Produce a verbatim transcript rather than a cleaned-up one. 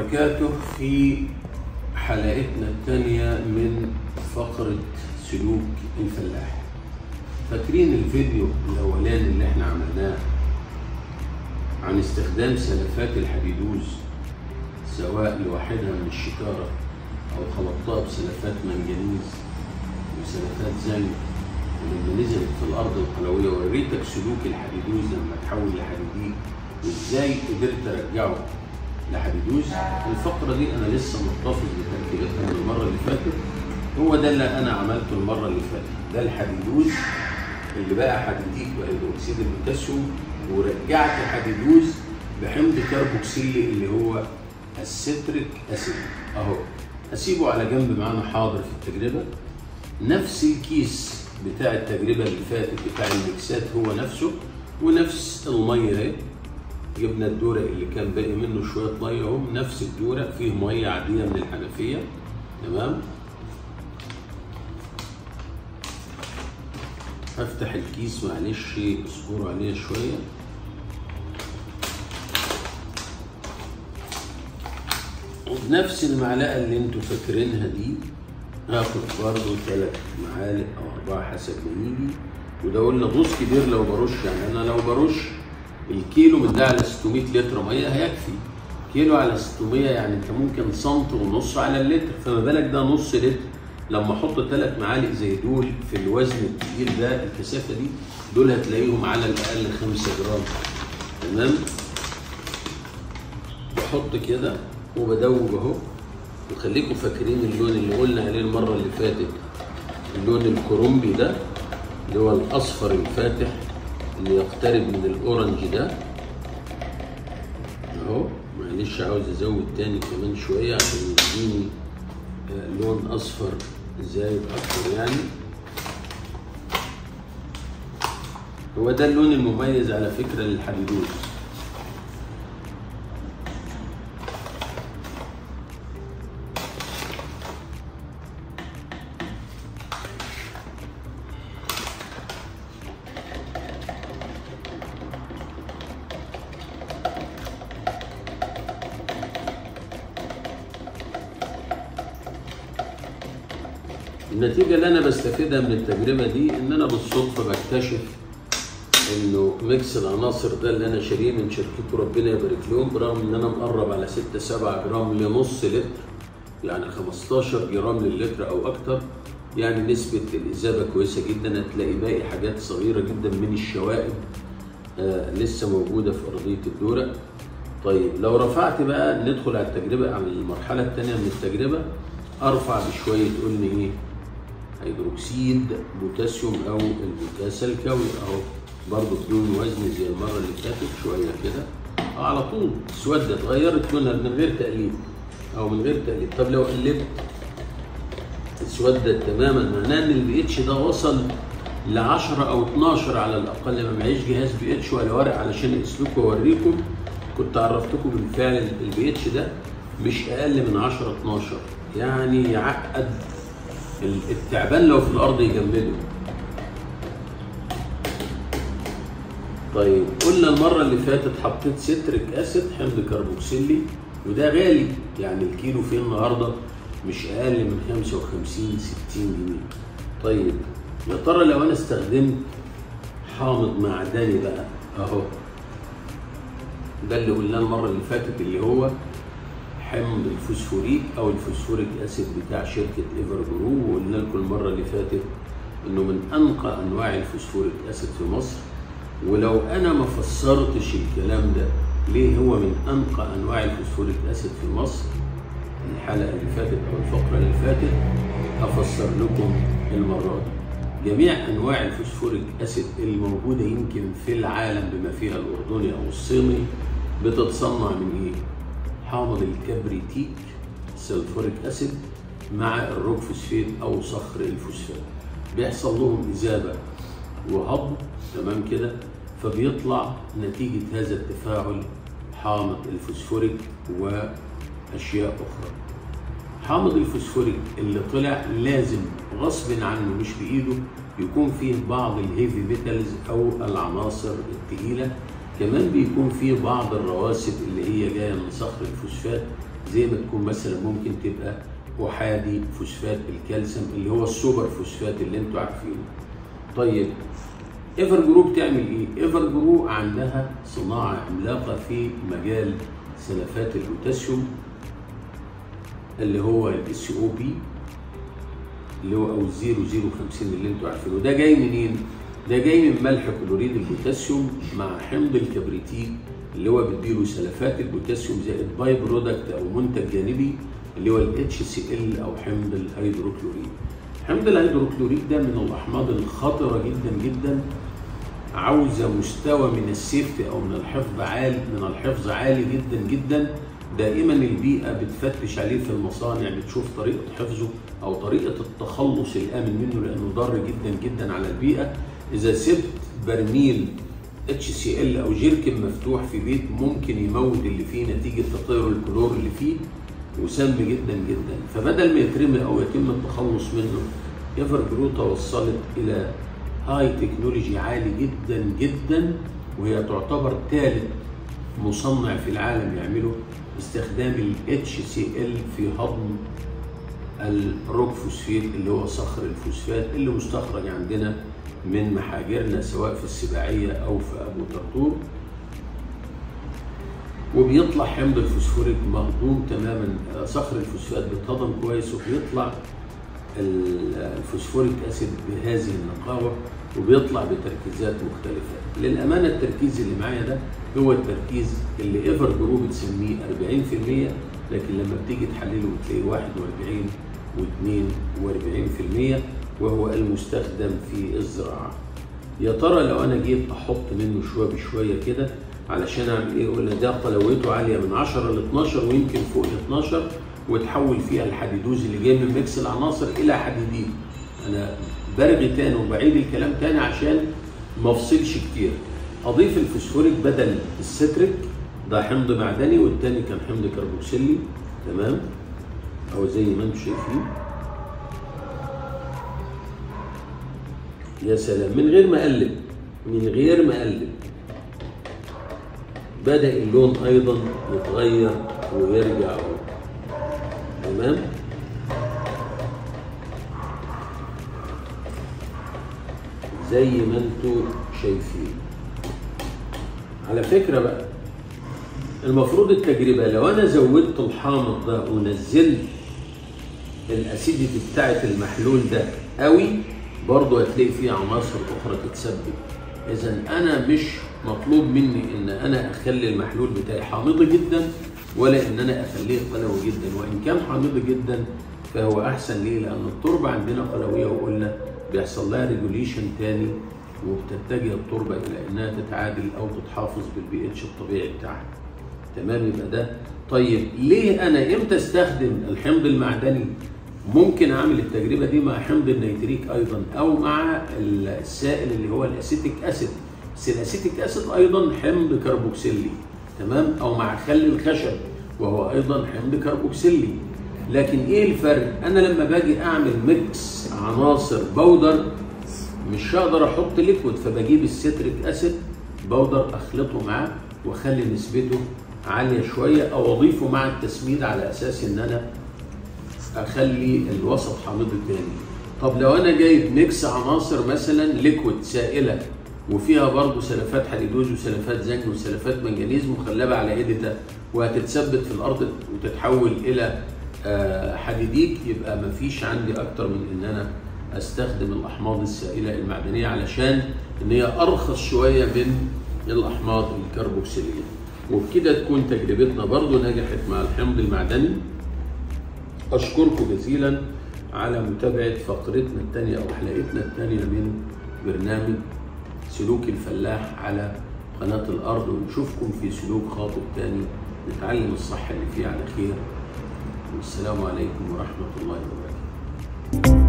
وبركاته. في حلقتنا الثانية من فقرة سلوك الفلاح. فاكرين الفيديو الأولاني اللي احنا عملناه عن استخدام سلفات الحديدوز سواء لوحدها من الشكارة أو خلطتها بسلفات منجنيز وسلفات زنك، ولما نزلت في الأرض القلوية وريتك سلوك الحديدوز لما تحول لحديديك وإزاي قدرت أرجعه لحديدوز. الفقرة دي أنا لسه محتفظ بتركيبتها من المرة اللي فاتت، هو ده اللي أنا عملته المرة اللي فاتت، ده الحديدوز اللي بقى حديديك وهيدروكسيد البوتاسيوم، ورجعت حديدوز بحمض كربوكسيلي اللي هو الستريك أسيد أهو. هسيبه على جنب معانا حاضر في التجربة. نفس الكيس بتاع التجربة اللي فاتت بتاع الميكسات هو نفسه، ونفس المية اهي. جبنا الدورق اللي كان باقي منه شوية مية اهو، نفس الدورق فيه مية عادية من الحنفية، تمام. هفتح الكيس معلش اصبروا عليها شوية. وبنفس المعلقة اللي انتوا فاكرينها دي هاخد برضه ثلاث معالق او اربعة حسب ما يجي، وده قلنا دوز كبير لو برش، يعني انا لو برش الكيلو من ده على ستمية لتر ميه هيكفي. كيلو على ستمية يعني انت ممكن سنت ونص على اللتر، فما بالك ده نص لتر. لما احط ثلاث معالق زي دول في الوزن التقيل ده الكثافه دي، دول هتلاقيهم على الاقل خمسة جرام، تمام. بحط كده وبدوب اهو. وخليكم فاكرين اللون اللي قلنا عليه المره اللي فاتت، اللون الكرنبي ده اللي هو الاصفر الفاتح اللي يقترب من الاورنج ده اهو. معلش عاوز ازود تاني كمان شويه عشان يديني لون اصفر زايد اكتر يعني. هو ده اللون المميز على فكره للحديدوز. النتيجة اللي أنا بستفيدها من التجربة دي إن أنا بالصدفة بكتشف إنه ميكس العناصر ده اللي أنا شاريه من شركته ربنا يبارك لهم، برغم إن أنا مقرب على ستة سبعة جرام لنص لتر، يعني خمستاشر جرام للتر أو أكتر، يعني نسبة الإذابة كويسة جدا. هتلاقي باقي حاجات صغيرة جدا من الشوائب آه لسه موجودة في أرضية الدورق. طيب لو رفعت بقى ندخل على التجربة، على المرحلة الثانية من التجربة، أرفع بشوية قلنا إيه؟ هيدروكسيد بوتاسيوم او البوتاسا الكوي اهو، برضه بدون وزن زي المره اللي فاتت شويه كده اه على طول اسودت اتغيرت لونها من غير تقليب او من غير تقليب. طب لو قلبت اسودت تماما، معناه ان البي اتش ده وصل ل عشرة او اتناشر على الاقل. ما معيش جهاز بي اتش ولا ورق علشان اسلكه واوريكم، كنت عرفتكم بالفعل البي اتش ده مش اقل من عشرة اتناشر، يعني يعقد التعبان لو في الارض يجمده. طيب قلنا المره اللي فاتت حطيت ستريك اسيد حمض كربوكسيلي، وده غالي، يعني الكيلو فيه النهارده مش اقل من خمسة وخمسين ستين جنيه. طيب يا ترى لو انا استخدمت حامض معدني بقى اهو، ده اللي قلناه المره اللي فاتت اللي هو حمض الفوسفوريك او الفوسفوريك اسيد بتاع شركه ايفر جرو، وقلنا لكم المره اللي فاتت انه من انقى انواع الفوسفوريك اسيد في مصر. ولو انا ما فسرتش الكلام ده ليه هو من انقى انواع الفوسفوريك اسيد في مصر الحلقه اللي فاتت او الفقره اللي فاتت، هفسر لكم المره دي. جميع انواع الفوسفوريك اسيد الموجوده يمكن في العالم بما فيها الاردني او الصيني بتتصنع من ايه؟ حامض الكبريتيك سلفوريك اسيد مع الروكفوسفيت او صخر الفوسفات، بيحصل لهم اذابه وهضم، تمام كده، فبيطلع نتيجه هذا التفاعل حامض الفوسفوريك واشياء اخرى. حامض الفوسفوريك اللي طلع لازم غصب عنه مش بايده يكون فيه بعض الهيفي ميتالز او العناصر الثقيله، كمان بيكون فيه بعض الرواسب اللي هي جايه من صخر الفوسفات زي ما تكون مثلا ممكن تبقى احادي فوسفات الكالسيوم اللي هو السوبر فوسفات اللي انتوا عارفينه. طيب ايفر جرو بتعمل ايه؟ ايفر جرو عندها صناعه عملاقه في مجال سلفات البوتاسيوم اللي هو الاس او بي اللي هو او صفر صفر خمسين اللي انتوا عارفينه. ده جاي منين؟ ده جاي من ملح كلوريد البوتاسيوم مع حمض الكبريتيك اللي هو بيديله سلفات البوتاسيوم زائد باي برودكت او منتج جانبي اللي هو ال اتش سي ال او حمض الهيدروكلوريد. حمض الهيدروكلوريد ده من الاحماض الخطره جدا جدا، عاوزه مستوى من السيفتي او من الحفظ عالي من الحفظ عالي جدا جدا. دائما البيئه بتفتش عليه في المصانع، بتشوف طريقه حفظه او طريقه التخلص الامن منه لانه ضار جدا جدا على البيئه. اذا سبت برميل اتش سي ال او جيركن مفتوح في بيت ممكن يموت اللي فيه نتيجه تطاير الكلور اللي فيه وسام جدا جدا. فبدل ما يترمي او يتم التخلص منه، ايفر جرو توصلت الى هاي تكنولوجي عالي جدا جدا، وهي تعتبر ثالث مصنع في العالم يعمله استخدام ال اتش سي ال في هضم الروك فوسفيت اللي هو صخر الفوسفات اللي مستخرج عندنا من محاجرنا سواء في السباعية أو في أبو طرطور. وبيطلع حمض الفوسفوريك مهضوم تماما، صخر الفوسفات بيتهضم كويس وبيطلع الفوسفوريك أسيد بهذه النقاوة وبيطلع بتركيزات مختلفة. للأمانة التركيز اللي معايا ده هو التركيز اللي ايفر جرو بتسميه أربعين في المية، لكن لما بتيجي تحلله بتلاقيه واحد وأربعين واثنين وأربعين في المية وهو المستخدم في الزراعة. يا ترى لو أنا جيت أحط منه شوية بشوية كده علشان أعمل إيه؟ قلنا ده قلويته عالية من عشرة ل اتناشر ويمكن فوق ال اتناشر، وتحول فيها الحديدوز اللي جاي من ميكس العناصر إلى حديدين. أنا برغي تاني وبعيد الكلام تاني عشان ما أفصلش كتير. أضيف الفوسفوريك بدل الستريك، ده حمض معدني والتاني كان حمض كربوكسيلي، تمام؟ أو زي ما أنتم شايفين. يا سلام، من غير ما أقلب من غير ما أقلب بدأ اللون أيضا يتغير ويرجع، تمام؟ زي ما انتوا شايفين. على فكرة بقى المفروض التجربة لو أنا زودت الحامض ده ونزلت الأسيديتي بتاعت المحلول ده قوي برضه هتلاقي فيه عناصر أخرى تتسبب. إذا أنا مش مطلوب مني إن أنا أخلي المحلول بتاعي حامض جدا ولا إن أنا أخليه قلوي جدا، وإن كان حامض جدا فهو أحسن. ليه؟ لأن التربة عندنا قلوية وقلنا بيحصل لها ريجوليشن تاني وبتتجه التربة إلى إنها تتعادل أو تتحافظ بالبي اتش الطبيعي بتاعها. تمام؟ يبقى ده. طيب ليه أنا إمتى أستخدم الحمض المعدني؟ ممكن أعمل التجربة دي مع حمض النيتريك أيضا أو مع السائل اللي هو الأسيتيك أسيد، بس الأسيتيك أسيد أيضا حمض كربوكسيلي، تمام؟ أو مع خل الخشب وهو أيضا حمض كربوكسيلي. لكن إيه الفرق؟ أنا لما باجي أعمل ميكس عناصر بودر مش هقدر أحط ليكويد، فبجيب الستريك أسيد بودر أخلطه معاه وأخلي نسبته عالية شوية أو أضيفه مع التسميد على أساس إن أنا أخلي الوسط حامض تاني. طب لو أنا جايب ميكس عناصر مثلا ليكويد سائلة وفيها برضه سلفات حديدوز وسلفات زنك وسلفات منجنيز مخلبة على إيديتا وهتتثبت في الأرض وتتحول إلى حديديك، يبقى مفيش عندي أكتر من إن أنا أستخدم الأحماض السائلة المعدنية علشان إن هي أرخص شوية من الأحماض الكربوكسيلية. وبكده تكون تجربتنا برضو نجحت مع الحمض المعدني. أشكركم جزيلا على متابعة فقرتنا الثانية أو حلقتنا الثانية من برنامج سلوك الفلاح على قناة الأرض، ونشوفكم في سلوك خاطئ ثاني نتعلم الصح اللي فيه على خير. والسلام عليكم ورحمة الله وبركاته.